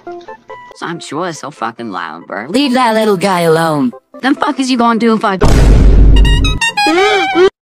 So I'm sure it's so fucking loud, bro. Leave that little guy alone. Then fuck is you gonna do if I...